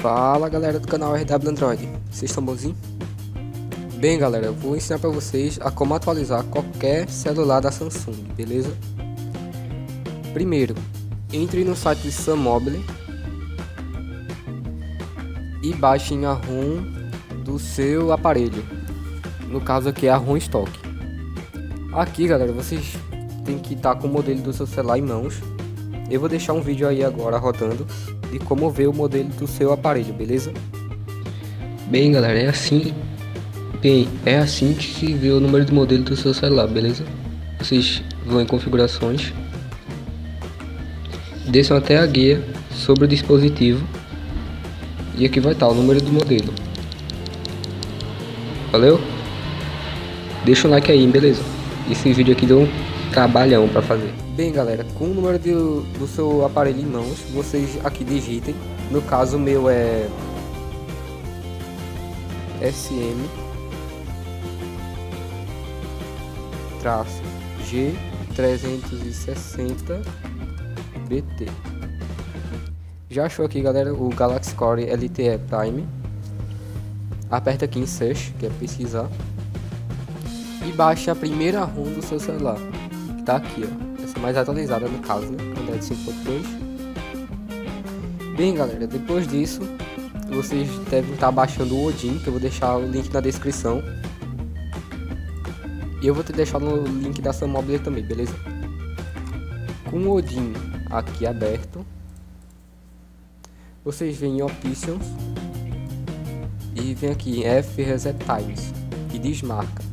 Fala galera do canal RW Android, vocês estão bonzinhos? Bem galera, eu vou ensinar para vocês a como atualizar qualquer celular da Samsung, beleza? Primeiro, entre no site de Sammobile e baixem a ROM do seu aparelho, no caso aqui é a ROM Stock. Aqui galera, vocês têm que estar com o modelo do seu celular em mãos. Eu vou deixar um vídeo aí agora rodando de como ver o modelo do seu aparelho, beleza? Bem galera, é assim que se vê o número de modelo do seu celular, beleza? Vocês vão em configurações, desçam até a guia sobre o dispositivo e aqui vai estar o número do modelo. Valeu? Deixa um like aí, beleza? Esse vídeo aqui deu um trabalhão para fazer. Bem galera, com o número do seu aparelho em mãos, vocês aqui digitem. No caso o meu é SM-G360BT. Já achou aqui galera o Galaxy Core LTE Prime. Aperta aqui em Search, que é pesquisar, e baixe a primeira ROM do seu celular, que tá aqui, ó. Essa mais atualizada no caso, né? Android 5.2. Bem galera, depois disso vocês devem estar baixando o Odin, que eu vou deixar o link na descrição. E eu vou te deixar no link da Sammobile também, beleza? Com o Odin aqui aberto, vocês vêm em Options e vem aqui em F Reset Times e desmarca.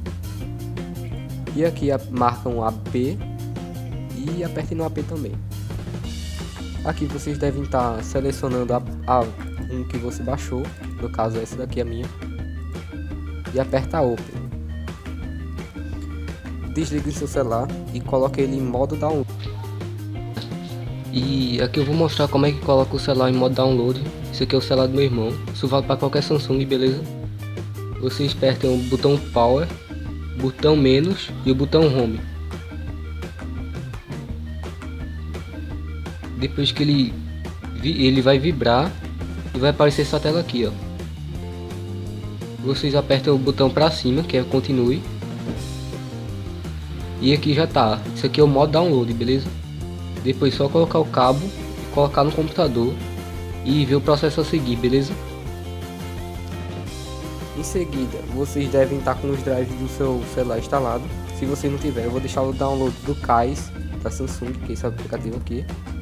E aqui marcam AP e apertem no AP também. Aqui vocês devem estar selecionando a ROM que você baixou, no caso essa daqui é a minha, e aperta Open. Desligue o seu celular e coloque ele em modo download. E aqui eu vou mostrar como é que coloca o celular em modo download. Esse aqui é o celular do meu irmão, isso vale para qualquer Samsung, beleza? Vocês apertam o botão Power, botão menos e o botão Home. Depois que ele vai vibrar e vai aparecer essa tela aqui, ó. Vocês apertam o botão para cima, que é continue. E aqui já tá. Isso aqui é o modo download, beleza? Depois só colocar o cabo e colocar no computador e ver o processo a seguir, beleza? Em seguida, vocês devem estar com os drives do seu celular instalado. Se você não tiver, eu vou deixar o download do Kais da Samsung, que é esse aplicativo aqui.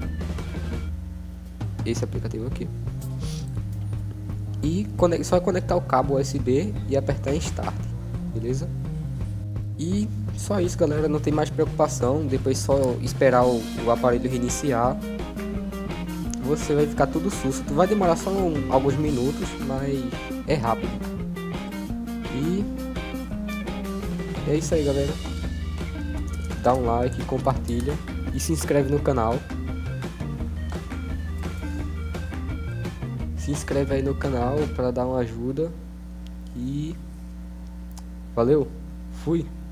E só conectar o cabo USB e apertar em Start, beleza? E só isso galera, não tem mais preocupação. Depois só esperar o aparelho reiniciar. Você vai ficar tudo susto. Vai demorar só alguns minutos, mas é rápido. E é isso aí galera, dá um like, compartilha e se inscreve no canal. Se inscreve aí no canal para dar uma ajuda. E valeu, fui!